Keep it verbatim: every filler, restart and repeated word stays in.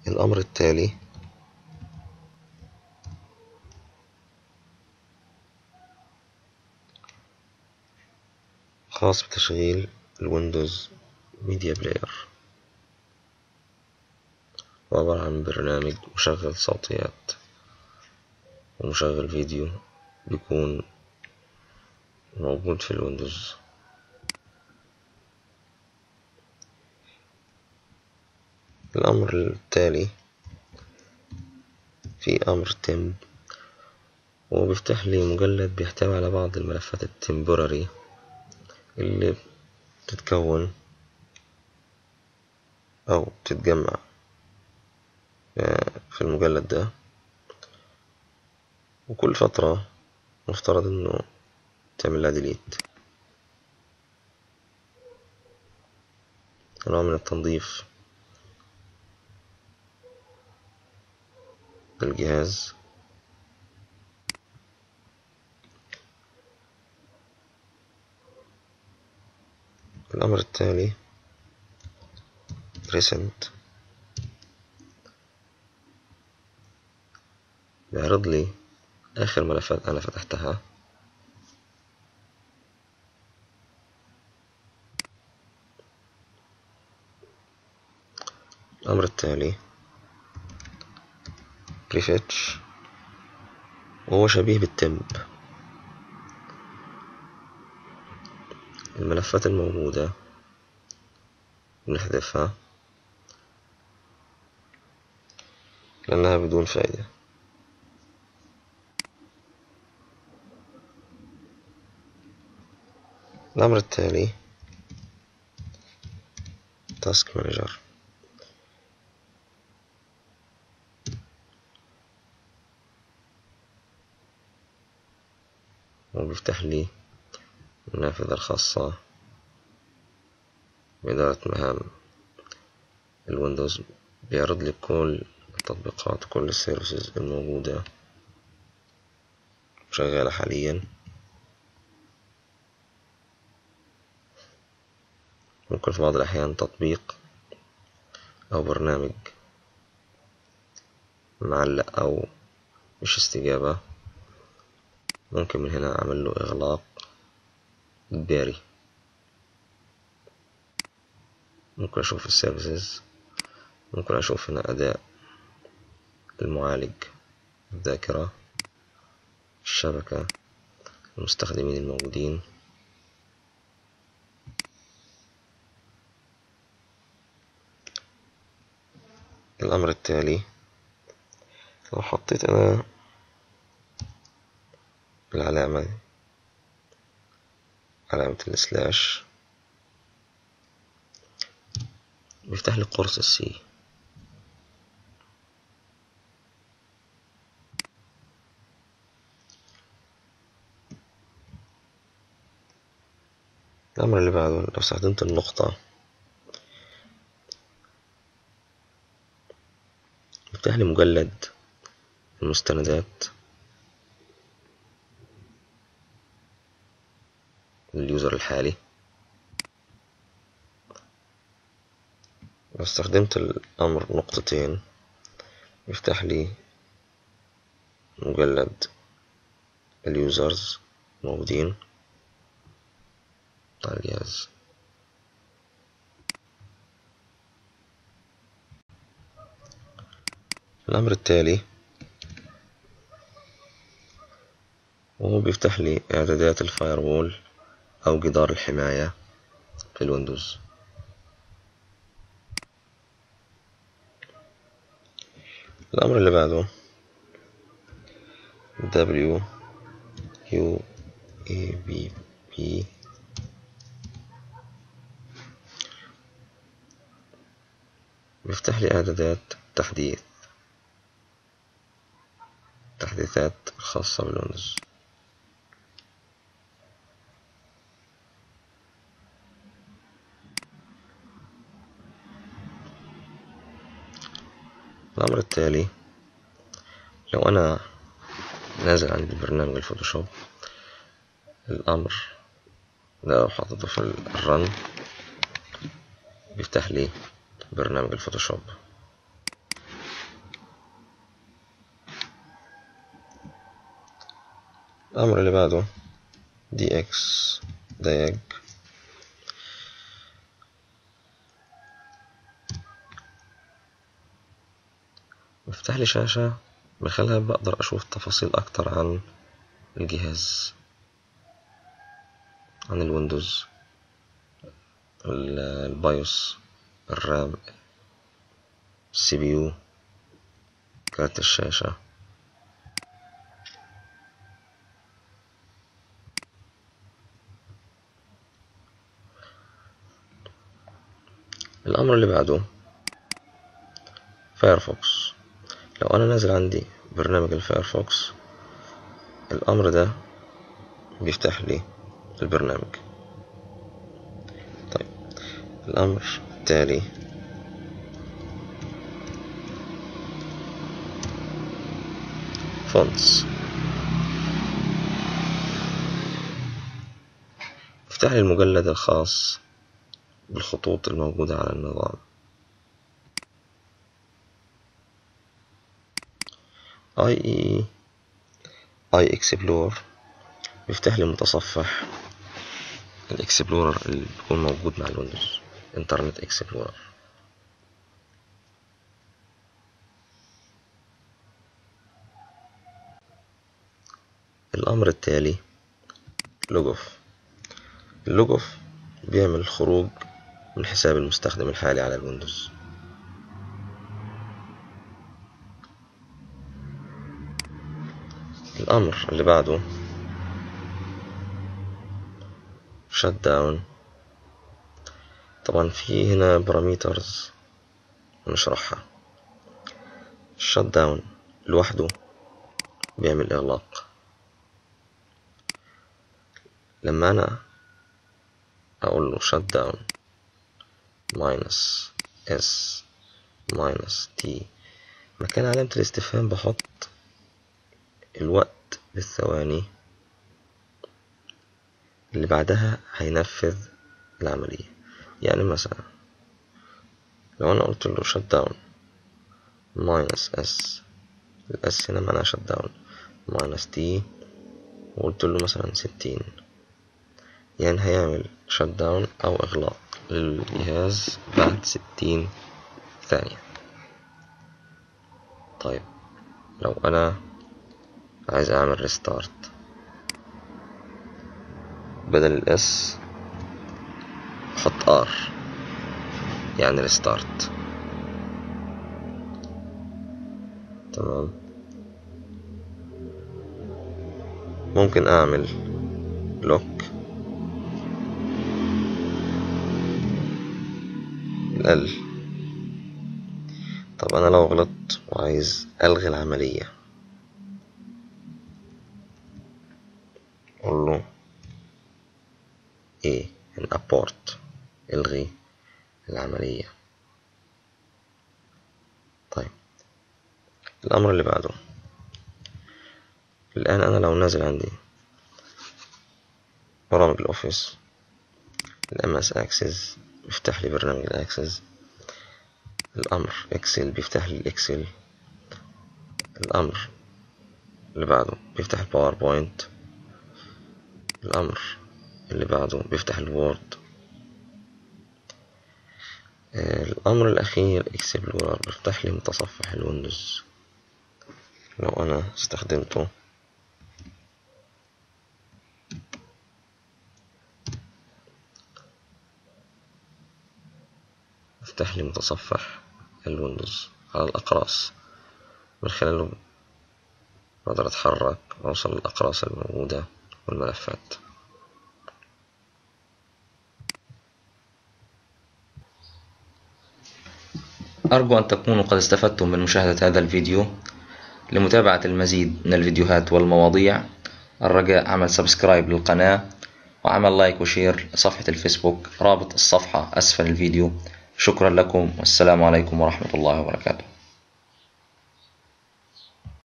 الأمر التالي خاص بتشغيل الويندوز ميديا بلاير، وعبارة عن برنامج مشغل صوتيات ومشغل فيديو بيكون موجود في الويندوز. الأمر التالي في أمر تمب، وهو بيفتح لي مجلد بيحتوي على بعض الملفات التمبوراري اللي بتتكون أو بتتجمع في المجلد ده، وكل فترة مفترض إنه تعمل لها ديليت. نوع من التنظيف للجهاز. الأمر التالي recent، بيعرض لي آخر ملفات أنا فتحتها. الأمر التالي prefetch، وهو شبيه بالتمب. الملفات الموجودة بنحذفها لأنها بدون فائدة. الأمر التالي task manager، وبيفتح لي النافذة الخاصة بإدارة مهام الويندوز. بيعرض لي كل التطبيقات وكل السيرفيسز الموجودة شغالة حاليا. ممكن في بعض الأحيان تطبيق أو برنامج معلق أو مش استجابة، ممكن من هنا أعمل له إغلاق إجباري. ممكن أشوف السيرفيسز، ممكن أشوف هنا أداء المعالج، الذاكرة، الشبكة، المستخدمين الموجودين. الأمر التالي لو حطيت أنا العلامة علامة السلاش بيفتح لي قرص السي. الأمر اللي بعده لو استخدمت النقطة بيفتح لي مجلد المستندات لليوزر الحالي. لو استخدمت الأمر نقطتين يفتح لي مجلد اليوزرز موجودين على الجهاز. الأمر التالي وهو بيفتح لي إعدادات الفايروول أو جدار الحماية في الويندوز. الأمر اللي بعده دبليو يو إيه بي بي، بيفتح لي إعدادات تحديث تحديثات خاصة بالويندوز. الأمر التالي لو أنا نازل عندي برنامج الفوتوشوب، الأمر لو حطيته في الرن بيفتح لي برنامج الفوتوشوب. الأمر اللي بعده دي اكس دايج، بيفتح لي شاشة من خلالها بقدر أشوف تفاصيل أكتر عن الجهاز، عن الويندوز، البايوس، الرام، السي بي يو، كارت الشاشة. الأمر اللي بعده فايرفوكس. لو أنا نازل عندي برنامج الفايرفوكس، الأمر ده بيفتح لي البرنامج. طيب الأمر التالي فونتس، بيفتح لي المجلد الخاص بالخطوط الموجودة على النظام. اي اي اي اكسبلور بيفتح لي متصفح الاكسبلورر اللي بيكون موجود مع الويندوز، انترنت اكسبلورر. الامر التالي لوجوف. اللوجوف بيعمل خروج من حساب المستخدم الحالي على الويندوز. الامر اللي بعده شت داون. طبعا في هنا باراميترز نشرحها. الشت داون لوحده بيعمل اغلاق. لما انا اقول له shut down minus s minus t، مكان علامة الاستفهام بحط الوقت بالثواني اللي بعدها هينفذ العملية. يعني مثلا لو انا قلت له shut down minus s، الاس هنا معناها shut down، minus t وقلت له مثلا ستين، يعني هيعمل shut down او اغلاق للجهاز بعد ستين ثانية. طيب لو انا عايز اعمل ريستارت، بدل الاس احط ار يعني ريستارت. تمام. ممكن اعمل لوك ال. طب انا لو غلطت وعايز الغي العملية، اقول له ايه ان ابورت، الغي العملية. طيب الامر اللي بعده، الان انا لو نازل عندي برامج الاوفيس، الام اس اكسس بيفتح لي برنامج الاكسس، الامر اكسل بيفتح لي الاكسل، الامر اللي بعده بيفتح الباوربوينت، الامر اللي بعده بيفتح الوورد، الامر الاخير اكسبلورر بيفتح لي متصفح الويندوز لو انا استخدمته. يفتح لي متصفح الويندوز على الأقراص، من خلاله بقدر أتحرك وأوصل للأقراص الموجودة والملفات. أرجو أن تكونوا قد استفدتم من مشاهدة هذا الفيديو. لمتابعة المزيد من الفيديوهات والمواضيع، الرجاء عمل سبسكرايب للقناة وعمل لايك وشير لصفحة الفيسبوك، رابط الصفحة أسفل الفيديو. شكرا لكم والسلام عليكم ورحمة الله وبركاته.